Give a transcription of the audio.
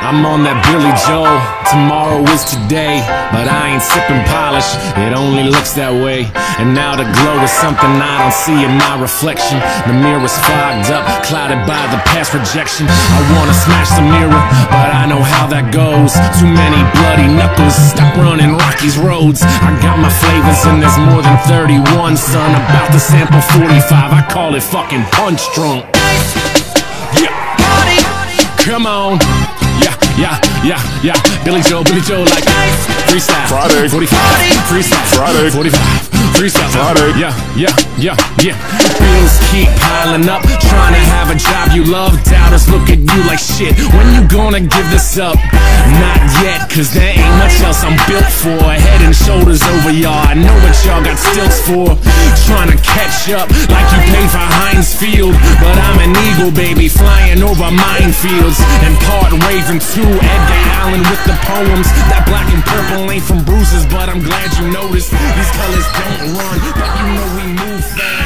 I'm on that Billy Joel, tomorrow is today. But I ain't sipping polish, it only looks that way. And now the glow is something I don't see in my reflection. The mirror's fogged up, clouded by the past rejection. I wanna smash the mirror, but I know how that goes. Too many bloody knuckles, stop running Rocky's roads. I got my flavors and there's more than 31, son. About to sample 45, I call it fucking punch drunk. Yeah, come on. Yeah, Billy Joel like freestyle, Friday, 45, freestyle, Friday, 45, freestyle, Friday, yeah. Bills keep piling up, trying to have a job you love. Doubters look at you like shit, when you gonna give this up? Not yet, cause there ain't much else I'm built for. Head and shoulders over y'all, I know what y'all got stilts for. Trying to catch up like you paid for Heinz Field. But I'm an eagle, baby, flying over minefields. And part raving too, Edgar Allan with the poems. That black and purple ain't from bruises, but I'm glad you noticed. These colors don't run, but you know we move fast.